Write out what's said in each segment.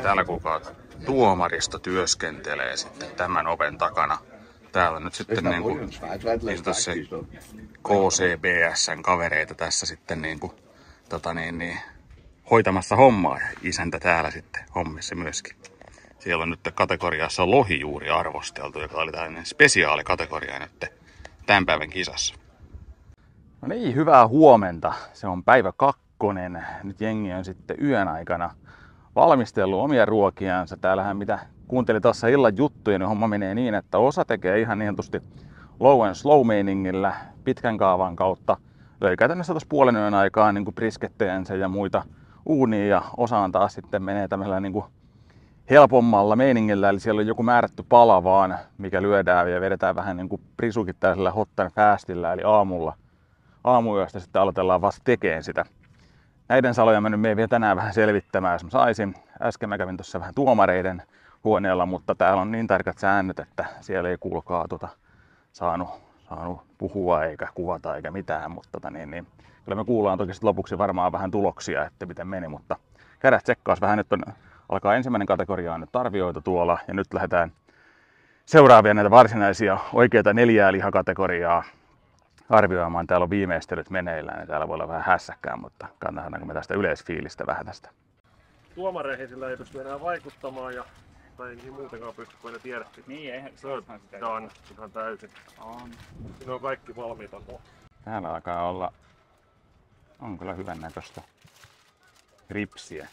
Täällä kukaan tuomaristo työskentelee sitten tämän oven takana. Täällä nyt sitten niinku se KCBS:n kavereita tässä sitten niinku hoitamassa hommaa ja isäntä täällä sitten hommissa myöskin. Siellä on nyt kategoriassa lohi juuri arvosteltu, joka oli tällainen spesiaalikategoria nyt tämän päivän kisassa. No niin, hyvää huomenta. Se on päivä 2. Nyt jengi on sitten yön aikana valmistellut omia ruokiansa. Täällähän mitä kuuntelin tuossa illan juttuja, niin homma menee niin, että osa tekee ihan niin sanotusti low and slow meiningillä pitkän kaavan kautta. Löi käytännössä tuossa puolen yön aikaan niin priskettejänsä ja muita uuniin ja osaan taas sitten menee tämmöisellä niin helpommalla meiningillä. Eli siellä on joku määrätty pala vaan, mikä lyödään ja vedetään vähän niin kuin prisukin tällaisella hot and fastillä, eli aamuyöstä sitten aloitellaan vasta tekemään sitä. Näiden saloja mä nyt menen vielä tänään vähän selvittämään, jos mä saisin. Äsken mä kävin tuossa vähän tuomareiden huoneella, mutta täällä on niin tarkat säännöt, että siellä ei kuulkaa saanut puhua eikä kuvata eikä mitään. Mutta kyllä me kuullaan toki lopuksi varmaan vähän tuloksia, että miten meni, mutta käydään tsekkaas vähän. Nyt alkaa ensimmäinen kategoria on nyt arvioitu tuolla ja nyt lähdetään seuraavia näitä varsinaisia oikeita 4 lihakategoriaa arvioimaan. Täällä on viimeistelyt meneillään ja täällä voi olla vähän hässäkkää, mutta kannataanko me tästä yleisfiilistä vähän tästä. Tuomareihin sillä ei pysty enää vaikuttamaan ja tai ei muutenkaan pysty, kun ne tiedätte. Niin, eihän se on ihan täysin. Siinä on kaikki valmiita. Täällä alkaa olla, on kyllä hyvän näköistä ripsiä.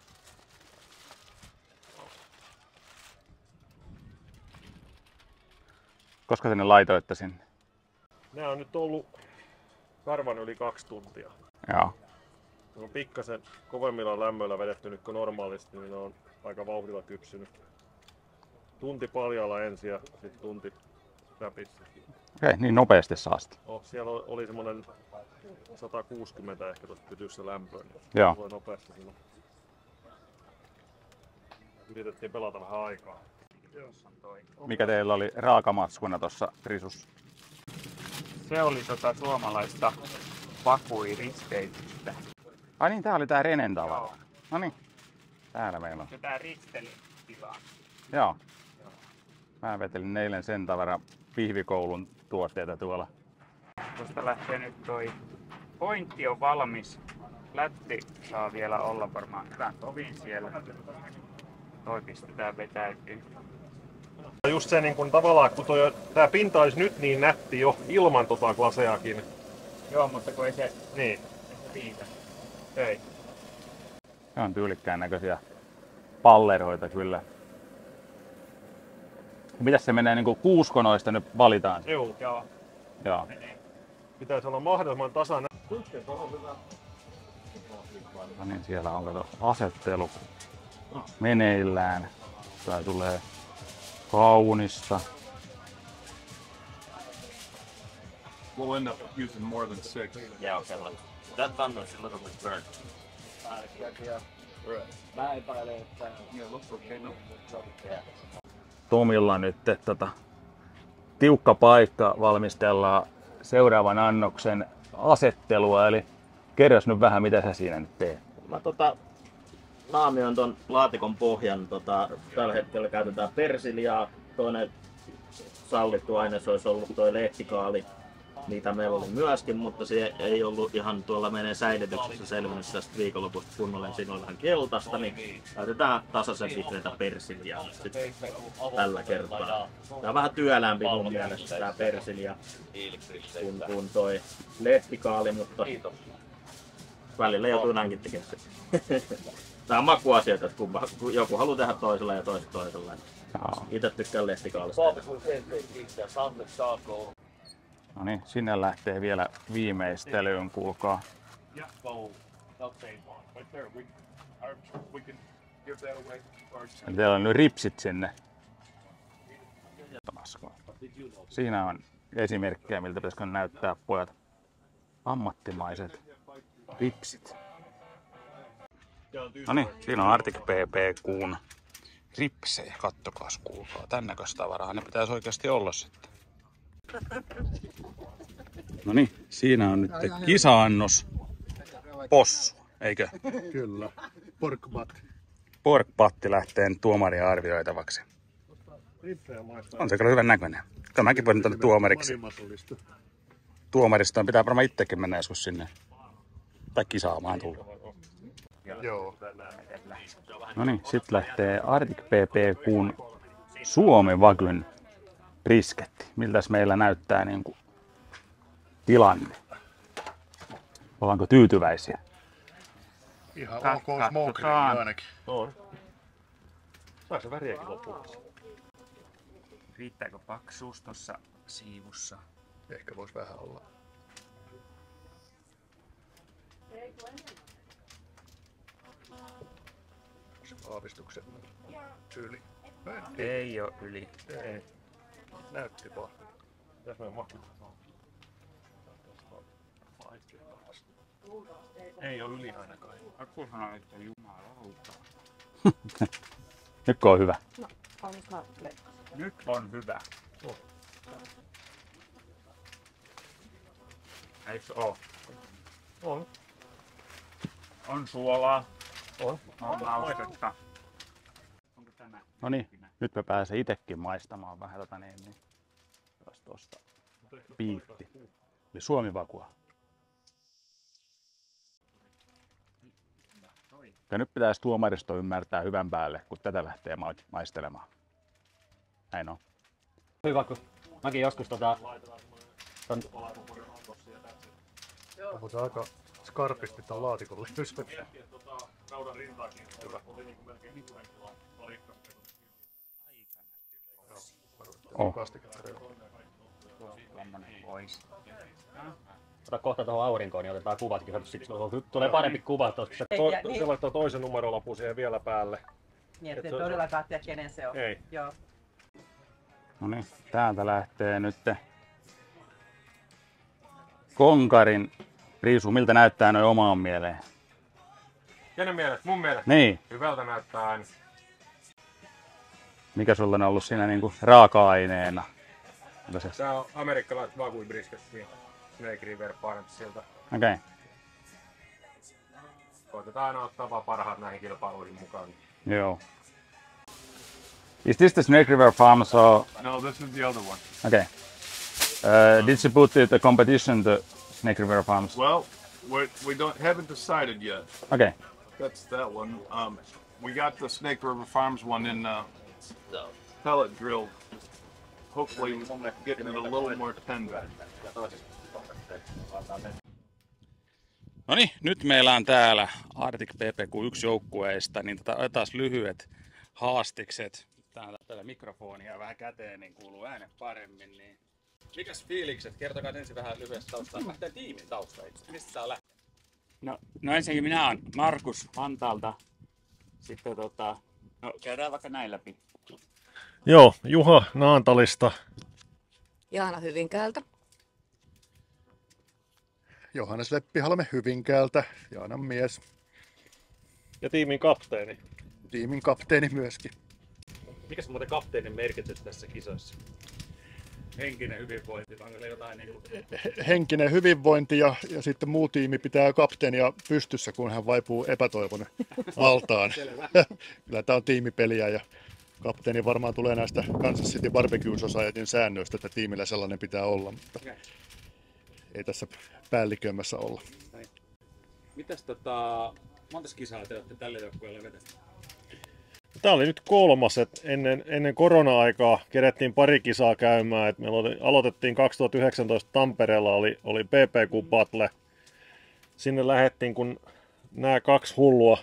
Koska sinne laitoitte sinne? Nämä on nyt ollut karvan yli 2 tuntia. Joo. Ne on pikkasen kovemmilla lämmöillä vedetty nyt kuin normaalisti, niin ne on aika vauhdilla kypsynyt. Tunti paljalla ensin ja sitten tunti läpissä. Okei, niin nopeasti saasti. Siellä oli semmonen 160 ehkä tuossa pytyssä lämpöä, niin joo. Tulee nopeasti silloin. Yritettiin pelata vähän aikaa. Mikä teillä oli raakamatskuna tuossa risussa? Se oli suomalaista vakuiristeitystä. Ai niin, tää oli tää Renen tavara. No niin, täällä meillä on. Se tää ristelitilaa. Joo. Mä vetelin eilen sen tavaran pihvikoulun tuotteita tuolla. Tuosta lähtee nyt toi pointti on valmis. Lätti saa vielä olla varmaan hyvän tovin siellä. Toi pistetään vetäytyy. Just se niin kun tavallaan, kun tää pinta olisi nyt niin nätti jo ilman glaseakin. Joo, mutta kun ei se niin riitä. Ei. Ne on tyylikkään näköisiä palleroita kyllä. Mitäs se menee niinku kuuskonoista nyt valitaan? Joo. Joo. Pitäisi olla mahdollisimman tasainen. No niin, siellä on kato asettelu meneillään. Tää tulee kaunista. We'll end up using more than 6. Yeah, okay. Look. That bun was a little bit burnt. Mä epäilen, että Yeah, looks okay. No. Yeah. Tomilla nyt tiukka paikka valmistellaan seuraavan annoksen asettelua, eli kerros nyt vähän mitä sä siinä nyt teet. Mä naamioin ton laatikon pohjan. Tällä hetkellä käytetään persiliaa. Toinen sallittu aines olisi ollut toi lehtikaali. Niitä meillä oli myöskin, mutta se ei ollut ihan tuolla meidän säilytyksessä selvinnyt tästä viikonlopusta kunnolla. Siinä oli vähän keltaista, niin käytetään tasaisen vihreätä persiliaa tällä kertaa. Tää on vähän työlämpi mun mielestä tää persilia kuin toi lehtikaali, mutta välillä joutuu näinkin tekemään. Tää on makuasioita, että kun joku haluaa tehdä toisella ja toiset toisella. Itse tykkään lehtikaalista. No niin, sinne lähtee vielä viimeistelyyn, kuulkaa. Eli teillä on nyt ripsit sinne. Siinä on esimerkkejä, miltä pitäisikö näyttää pojat. Ammattimaiset ripsit. No niin, siinä on Arctic PPQ:n ripsejä. Kattokaas, kuulkaa. Tän näköistä tavaraa ne pitäisi oikeasti olla sitten. No niin, siinä on nyt kisa-annos possu, eikö? Kyllä. Pork butt. pork-patti lähtee nyt tuomaria arvioitavaksi. Rippejä maistaa. On se kyllä hyvän näköinen. Kyllä mäkin voin tänne tuomariksi. Tuomaristoon pitää varmaan itsekin mennä joskus sinne. Tai kisaamaan tulla. Joo. No niin, sit lähtee Arctic PPQn Suomen Wagyn brisketti. Miltäs meillä näyttää niinku tilanne? Ollaanko tyytyväisiä? Ihan ok smokerini ainakin. On. Saiko se väriäkin loppuun? Riittääkö paksuus tuossa siivussa? Ehkä vois vähän olla. Aavistuksen yli. Ei oo yli. Ei. Näytti vaan. Mitäs me mahtuu? Ei oo yli ainakaan. Aku sanoi, että jumalauta. Nyt on hyvä. Nyt on hyvä. Eiks oo? On. On suolaa. On. On maustetta. Onko tämä? No niin, nyt mä pääsen itekin maistamaan vähän tosta piitti. Eli Suomi Wagua. Ja nyt pitäisi tuomaristo ymmärtää hyvän päälle, kun tätä lähtee maistelemaan. Näin on. Hyvä, kun mäkin joskus Onko se aika skarpisti tää laatikolle? Raudan rintaakin. Hyvä. Ota kohta tuohon aurinkoon, niin otetaan kuvatkin. Siksi tulee parempi kuva tuossa. Se laittaa toisen numerolapun siihen vielä päälle. Niin, ettei todellakaan tiedä kenen se on. Ei. Joo. No niin, täältä lähtee nyt Konkarin riisu. Miltä näyttää noin omaan mieleen? Kenen mielestä? Mun mielestä? Niin. Hyvältä näyttää aina. Mikä sulla on ollut siinä niinku raaka-aineena? Tää on amerikkalaiset Wagyu brisket, Snake River Farmsilta. Okei. Okay. Koitetaan aina ottaa vaan parhaat näihin kilpailuihin mukaan. Joo. Is this the Snake River Farms or? No, this is the other one. Okay. Did you put the competition to Snake River Farms? Well, we haven't decided yet. Okay. That's that one. We got the Snake River Farms one in pellet grill. Hopefully getting it a little more tender. No niin, nyt meillä on täällä Arctic PPQ1 joukkueista, niin otetaan lyhyet haastikset. Täällä mikrofonia vähän käteen, niin kuuluu äänet paremmin. Niin. Mikäs fiilikset? Kertokaa ensin vähän lyhyesti taustaa. Lähtee tiimin tausta itse. Mistä tää on lähtenyt? No ensinnäkin minä olen Markus Vantaalta. Sitten no käydään vaikka näin läpi. Joo, Juha Naantalista. Jaana Hyvinkäältä. Johannes Leppihalme Hyvinkäältä, Jaanan mies. Ja tiimin kapteeni. Tiimin kapteeni myöskin. Mikäs muuten kapteenin merkitys tässä kisoissa? Henkinen hyvinvointi, onko jotain niin kuin... Henkinen hyvinvointi ja sitten muu tiimi pitää kapteenia pystyssä, kun hän vaipuu epätoivon altaan. Kyllä tämä on tiimipeliä ja kapteeni varmaan tulee näistä Kansas City Barbecue Societyn säännöistä, että tiimillä sellainen pitää olla, mutta ei tässä päällikömmässä olla. Mitäs montas kisaa te olette tälle joukkueelle vetäneet? Tämä oli nyt kolmas, että ennen korona-aikaa kerettiin pari kisaa käymään. Et me aloitettiin 2019 Tampereella, oli PPQ Battle. Sinne lähdettiin, kun nämä kaksi hullua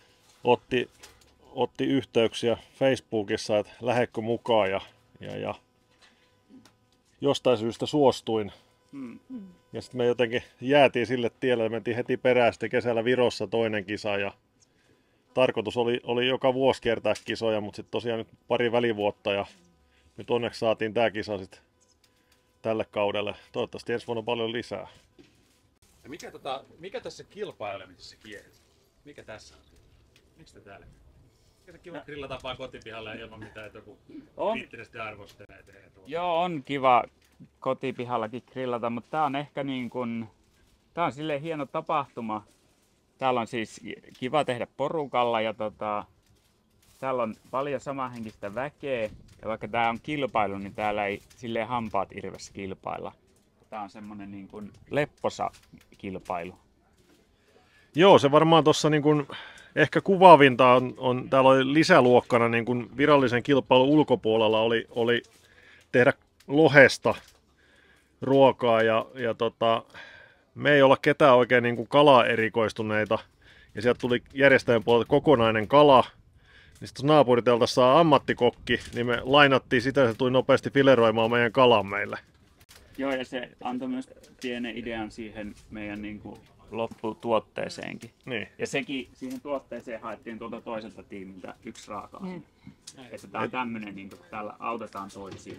otti yhteyksiä Facebookissa, että lähdekö mukaan ja jostain syystä suostuin. Ja sitten me jotenkin jäätiin sille tielle, mentiin heti perään sitten kesällä Virossa toinen kisa ja tarkoitus oli joka vuosi kiertää kisoja, mutta sitten tosiaan nyt pari välivuotta ja nyt onneksi saatiin tämä kisa sitten tälle kaudelle. Toivottavasti ensi vuonna paljon lisää. Ja mikä tässä kilpailemisessa kiertää? Mikä tässä on? Miksi te täällä? Mikä se kiva grillata vaan kotipihalle ilman mitään, että joku kriittisesti arvostelee teidän tuolla? Joo, on kiva kotipihallakin grillata, mutta tää on ehkä niin kuin, tää on silleen hieno tapahtuma. Täällä on siis kiva tehdä porukalla ja täällä on paljon samanhenkistä väkeä. Ja vaikka tää on kilpailu, niin täällä ei silleen hampaat irvessä kilpailla. Tää on semmonen niin kuin lepposa kilpailu. Joo, se varmaan tuossa niin kuin ehkä kuvaavinta on täällä oli lisäluokkana niin kuin virallisen kilpailun ulkopuolella oli tehdä lohesta ruokaa ja me ei olla ketään oikein niin kuin kalaa erikoistuneita ja sieltä tuli järjestäjän puolelta kokonainen kala. Niin sitten naapuritelta saa ammattikokki, niin me lainattiin sitä ja se tuli nopeasti fileroimaan meidän kalan meille. Joo, ja se antoi myös pienen idean siihen meidän niin kuin lopputuotteeseenkin. Niin. Ja sekin siihen tuotteeseen haettiin tuolta toiselta tiimiltä yksi raaka-aine. Että tää on tämmönen, niin kuin, täällä autetaan toisia.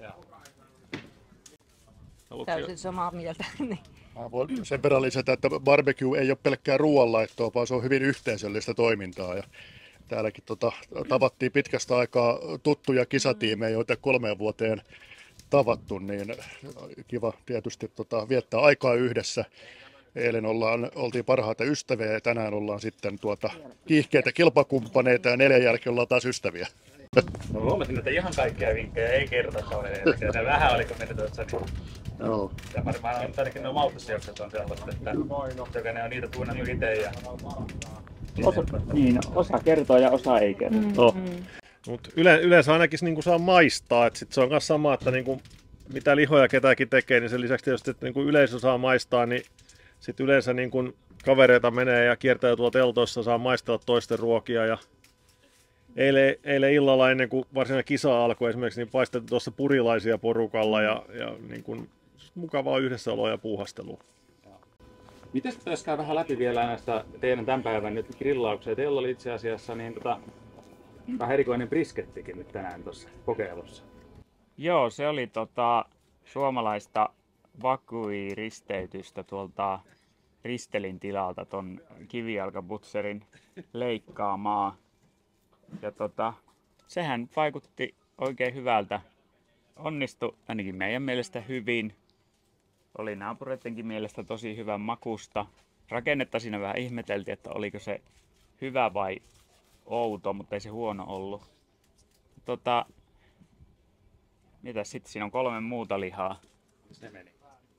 Täysin samaa mieltä. Niin. Mä voin sen verran lisätä, että barbecue ei ole pelkkää ruoanlaittoa, vaan se on hyvin yhteisöllistä toimintaa. Ja täälläkin tavattiin pitkästä aikaa tuttuja kisatiimejä, joita 3 vuoteen tavattu, niin kiva tietysti viettää aikaa yhdessä. Eilen oltiin parhaita ystäviä ja tänään ollaan sitten kiihkeitä kilpakumppaneita ja 4 jälkeen ollaan taas ystäviä. No, huomasin, että ihan kaikkia vinkkejä ei kerta kavereille. Se vähän oliko mennyt tuossa. Joo. Ja varmaan on ainakin nuo malttasijokset on sellaista, että jokainen on niitä tuunannut itse. Ja... Osa kertoo ja osa ei kertoo. Mut yleensä ainakin niin saa maistaa, että sit se on myös sama, että niin mitä lihoja ketäkin tekee, niin sen lisäksi tietysti, että niin yleisö saa maistaa, niin sit yleensä niin kavereita menee ja kiertää tuolla teltoissa, saa maistaa toisten ruokia. Ja eilen illalla ennen kuin varsinainen kisa alkoi esimerkiksi, niin paistettiin tuossa purilaisia porukalla ja niin kuin, mukavaa yhdessäoloa ja puuhastelua. Miten pitäisi käydä vähän läpi vielä näistä teidän tämän päivän nyt grillauksia? Teillä oli itse asiassa niin vähän erikoinen briskettikin nyt tänään tuossa kokeilussa. Joo, se oli suomalaista vakui-risteytystä tuolta Ristelin tilalta ton kivijalkabutserin leikkaamaa. Ja sehän vaikutti oikein hyvältä. Onnistui ainakin meidän mielestä hyvin. Oli naapureidenkin mielestä tosi hyvän makusta. Rakennetta siinä vähän ihmeteltiin, että oliko se hyvä vai outo, mutta ei se huono ollut. Mitäs sitten? Siinä on 3 muuta lihaa. Se meni.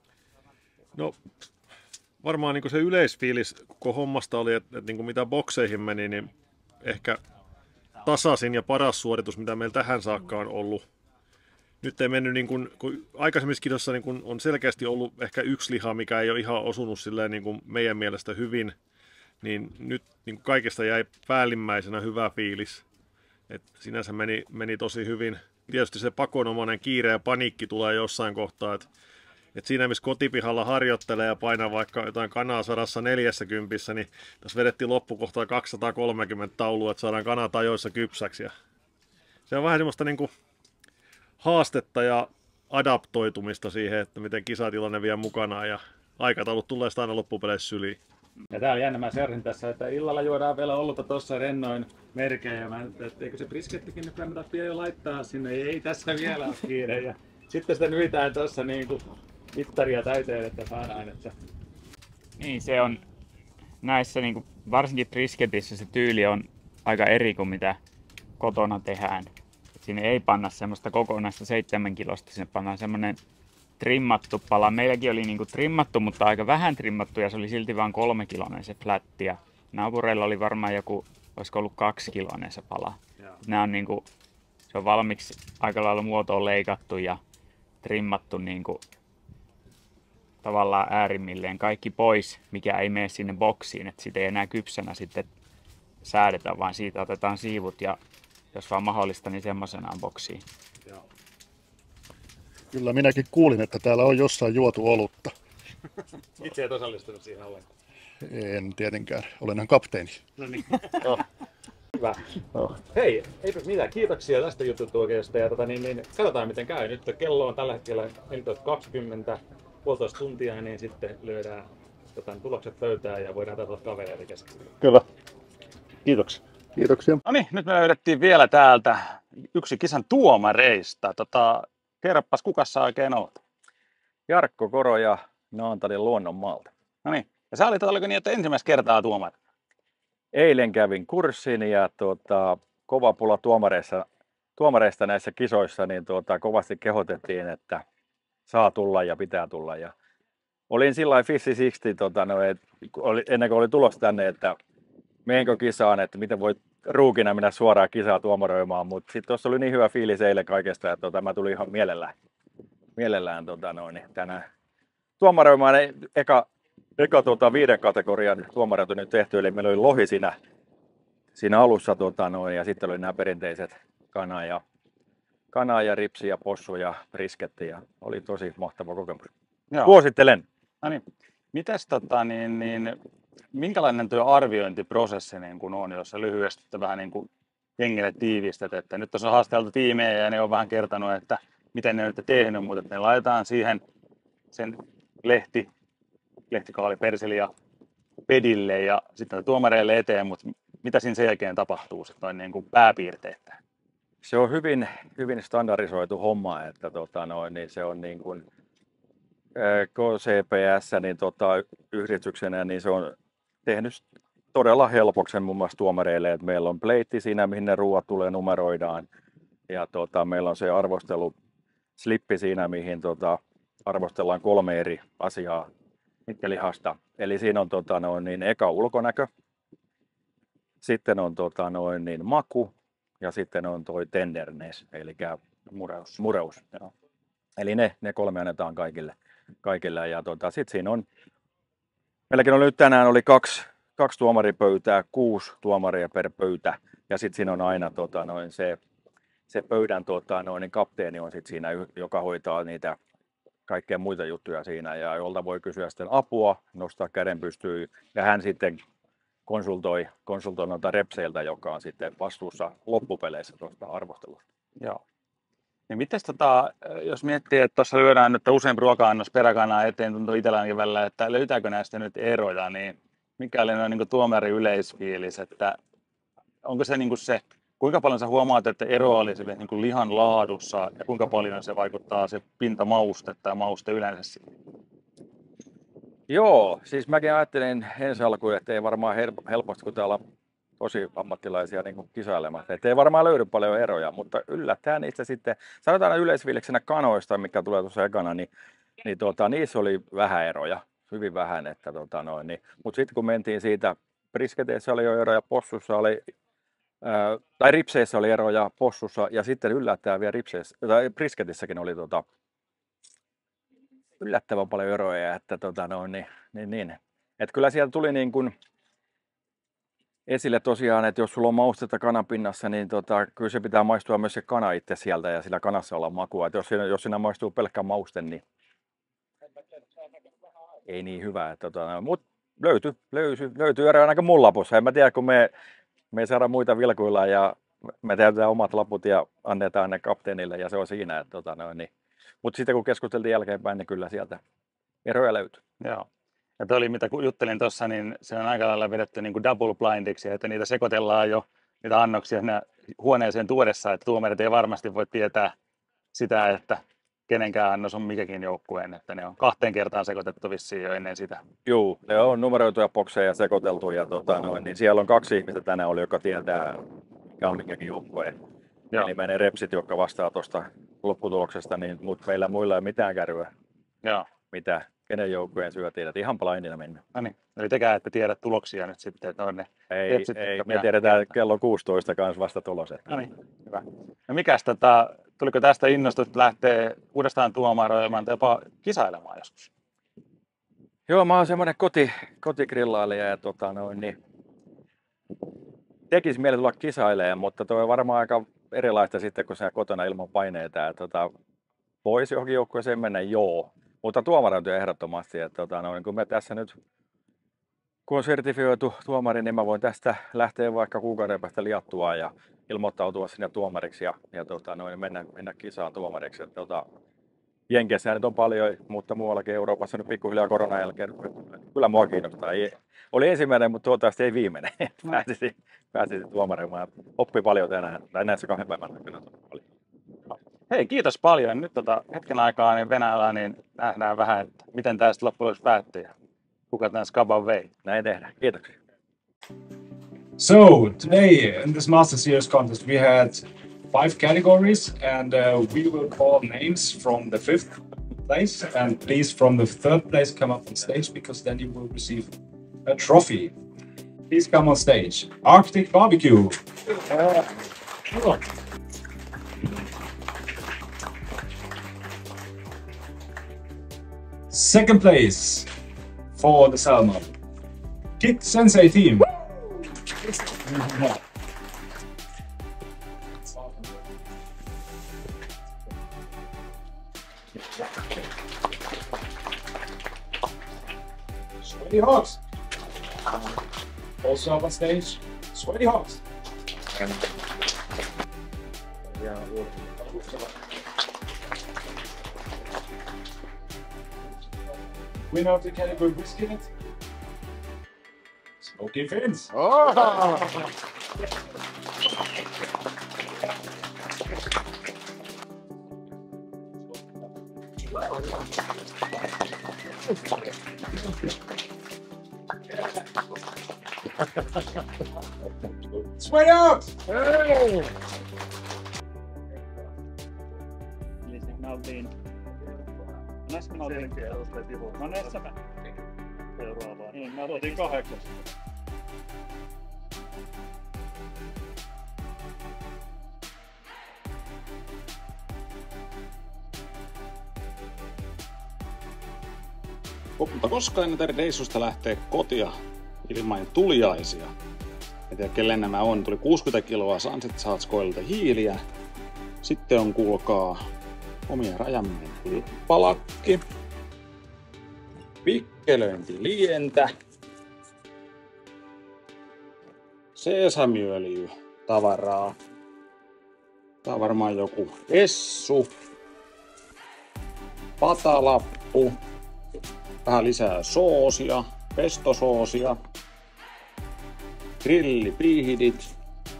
No varmaan niin se yleisfiilis koko hommasta oli, että niin mitä bokseihin meni, niin ehkä tasaisin ja paras suoritus, mitä meillä tähän saakka on ollut. Nyt ei mennyt, niin kun aikaisemmissa kisoissa niin on selkeästi ollut ehkä yksi liha, mikä ei ole ihan osunut silleen, niin kuin meidän mielestä hyvin, niin nyt niin kaikesta jäi päällimmäisenä hyvä fiilis. Et sinänsä meni tosi hyvin. Tietysti se pakonomainen kiire ja paniikki tulee jossain kohtaa, että siinä missä kotipihalla harjoittelee ja painaa vaikka jotain kanaa 140, niin tässä vedettiin loppukohtaa 230 taulua, että saadaan kanat ajoissa kypsäksi. Ja se on vähän semmoista niin kuin haastetta ja adaptoitumista siihen, että miten kisatilanne vie mukanaan ja aikataulut tulee sitä aina loppupeleissä syliin. Ja tää oli jännä, mä seurasin tässä, että illalla juodaan vielä olutta tossa rennoin merkejä ja mä että eikö se briskettikin nyt kannata vielä laittaa sinne, ei tässä vielä ole kiire. Ja sitten sitä nyitään tossa niinku mittaria täyteen, että saadaan, että... Niin se on näissä niinku, varsinkin brisketissä se tyyli on aika eri kuin mitä kotona tehdään. Sinne ei panna semmoista kokonaista 7 kilosta, sinne pannaan semmoinen trimmattu pala. Meilläkin oli niinku trimmattu, mutta aika vähän trimmattu ja se oli silti vain 3 kiloinen se flätti. Ja naapureilla oli varmaan joku, olisiko ollut 2 kiloinen se pala. Nämä on niinku, se on valmiiksi aika lailla muotoon leikattu ja trimmattu niinku tavallaan äärimmilleen kaikki pois, mikä ei mene sinne boksiin, että sitä ei enää kypsänä sitten säädetä, vaan siitä otetaan siivut ja jos vaan mahdollista, niin semmoisenaan boksiin. Joo. Kyllä minäkin kuulin, että täällä on jossain juotu olutta. Itse et osallistunut siihen ollenkaan. En tietenkään, olenhan kapteeni. No niin. Hyvä. Hei, eipä mitään. Kiitoksia tästä juttutuokiosta ja katsotaan miten käy. Nyt kello on tällä hetkellä 14.20, puolitoista tuntia, niin sitten lyödään tulokset pöytään ja voidaan tätä kavereita kesken. Kyllä. Kiitoksia. Kiitoksia. No niin, nyt me löydettiin vielä täältä yksi kisan tuomareista. Kerroppas, kuka sä oikein oot? Jarkko Koro ja Naantalin Luonnonmaalta. No niin, ja sä olit, oliko niin, että ensimmäistä kertaa tuomari? Eilen kävin kurssin ja kova pula tuomareista näissä kisoissa, niin kovasti kehotettiin, että saa tulla ja pitää tulla. Ja olin sillä lailla 50-60, ennen kuin oli tulossa tänne, että menenkö kisaan, että miten voi ruukina mennä suoraan kisaa tuomaroimaan, mutta sitten tuossa oli niin hyvä fiilis eilen kaikesta, että mä tulin ihan mielellään tänään tuomaroimaan. Eka 5 kategorian tuomaroitu nyt tehty, eli meillä oli lohi siinä alussa ja sitten oli nämä perinteiset kana ja ripsi ja possu ja brisketti ja oli tosi mahtava kokemus. Joo. Suosittelen. No niin. Mites minkälainen tuo arviointiprosessi niin kun on, jos sä lyhyesti vähän niin kuin jengille tiivistät, että nyt on haasteltu tiimejä ja ne on vähän kertonut, että miten ne on nyt tehnyt, mutta ne laitetaan siihen sen lehtikaali, persili ja pedille ja sitten tuomareille eteen, mutta mitä siinä sen jälkeen tapahtuu sitten noin niin kuin pääpiirteet? Se on hyvin, hyvin standardisoitu homma, että niin se on niin kuin KCPS niin yhdistyksenä, niin se on tehnyt todella helpoksen muun muassa tuomareille, että meillä on pleitti siinä, mihin ne ruuat tulee numeroidaan ja meillä on se arvosteluslippi siinä, mihin arvostellaan 3 eri asiaa lihasta. Eli siinä on niin eka ulkonäkö, sitten on niin maku ja sitten on toi tenderness, eli mureus. Joo. Eli ne 3 annetaan kaikille. Ja sitten siinä on, meilläkin oli nyt tänään oli kaksi tuomaripöytää, 6 tuomaria per pöytä. Ja sitten siinä on aina se pöydän niin kapteeni on sitten siinä, joka hoitaa niitä kaikkea muita juttuja siinä ja jolta voi kysyä sitten apua, nostaa käden pystyyn ja hän sitten konsultoi noita repseiltä, joka on sitten vastuussa loppupeleissä tuosta arvostelusta. Joo. Ja mites jos miettii, että tuossa lyödään nyt usein ruoka-annos peräkanaa eteen, tuntuu itselläänkin välillä, että löytääkö näistä nyt eroja, niin mikä oli noin niin tuomari yleisfiilis, että onko se niin kuin se, kuinka paljon sä huomaat, että ero oli niin kuin lihan laadussa ja kuinka paljon se vaikuttaa se pintamauste tai mauste yleensä siihen? Joo, siis mäkin ajattelin ensi alkuun, että ei varmaan helposti, kun täällä on tosi ammattilaisia niin kuin kisailemassa, että ei varmaan löydy paljon eroja, mutta yllättäen niistä sitten, sanotaan yleisfiiliksenä kanoista, mikä tulee tuossa ekana, niin niissä oli vähän eroja, hyvin vähän, että mutta sitten kun mentiin siitä, brisketeissä oli jo eroja, possussa oli, tai ripseissä oli eroja possussa ja sitten yllättäen vielä brisketissäkin oli yllättävän paljon eroja, että että kyllä sieltä tuli niin kuin esille tosiaan, että jos sulla on maustetta kananpinnassa, niin kyllä se pitää maistua myös se kana itse sieltä ja sillä kanassa olla makua. Että jos siinä maistuu pelkkä mauste, niin ei niin hyvä. Mutta löytyy eroja ainakin mun lapussa. En mä tiedä, kun me ei saada muita vilkuilla ja me täytetään omat laput ja annetaan ne kapteenille ja se on siinä. Mutta sitten kun keskusteltiin jälkeenpäin, niin kyllä sieltä eroja löytyy. Joo. Ja toi oli, mitä juttelin tuossa, niin se on aika lailla vedetty niin kuin double blindiksi, että niitä sekoitellaan jo, niitä annoksia huoneeseen tuodessa, että tuomarit ei varmasti voi tietää sitä, että kenenkään annos on mikäkin joukkueen, että ne on 2 kertaan sekoitettu vissiin jo ennen sitä. Joo, ne on numeroituja bokseja sekoiteltu ja niin siellä on 2 ihmistä tänään oli, joka tietää, mikä on mikäkin joukkueen. Eli menee repsit, jotka vastaa tuosta lopputuloksesta, niin, mutta meillä muilla ei mitään kärryä. Joo. Mitä kenen joukkueen syötiin, että ihan blindina mennä. No niin, eli tekään ette tiedä tuloksia nyt sitten, että on ne repsit, ei me tiedetään kello 16 kanssa vasta tulos. No niin, hyvä. No mikäs tuliko tästä innostus, että lähtee uudestaan tuomaroimaan tai jopa kisailemaan joskus? Joo, mä oon semmoinen kotigrillailija ja niin tekisi mieli tulla kisailemaan, mutta toi on varmaan aika erilaista sitten, kun sä kotona ilman paineita. Voisi johonkin joukkueeseen mennä, joo. Mutta tuomarointi ehdottomasti, että kun me tässä nyt, kun on sertifioitu tuomari, niin mä voin tästä lähteä vaikka kuukauden päästä liattua ja ilmoittautua sinne tuomariksi ja mennä kisaan tuomariksi. Jenkeissä nyt on paljon, mutta muuallakin Euroopassa nyt pikkuhiljaa koronan jälkeen. Kyllä mua kiinnostaa. Oli ensimmäinen, mutta toivottavasti ei viimeinen. Pääsisi tuomaremaan. Oppi paljon tänään, tai näissä 2 päivän aikana. Hei, kiitos paljon. Nyt hetken aikaa niin Venäjällä niin nähdään vähän, että miten tästä loppujen lopuksi päättyy. Kuka tämän skaban vei. Näin tehdään. Kiitoksia. So today in this Master Series contest we had 5 categories, and we will call names from the 5th place, and please from the 3rd place come up on stage, because then you will receive a trophy. Please come on stage. Arctic Barbecue. Second place for the salmon, Kid Sensei team. Sweaty Hawks. Also up on stage, Sweaty Hawks. Winner of the category Whiskey, Smoky Fins. Sweat out! Eli siinä oltiin... Näissä me oltiin... No näissä me... Seuraavaan. Niin, me oltiin 8. Mutta koska ennen teidän reissusta lähtee kotia ilman tuliaisia. En tiedä kelle nämä on. Tuli 60 kiloa Sunset Saatskoilta hiiliä. Sitten on kuulkaa omien rajammien palakki. Pikkelöintilientä. Sesamiöljy tavaraa. Tää on varmaan joku essu. Patalappu. Vähän lisää soosia, pestosoosia, grillipiihidit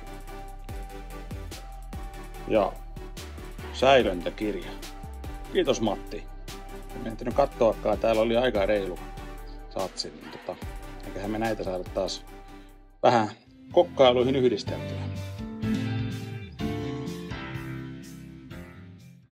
ja säilöntäkirja. Kiitos Matti. En ehtinyt katsoakaan, täällä oli aika reilu satsi, niin eiköhän me näitä saada taas vähän kokkailuihin yhdisteltyä.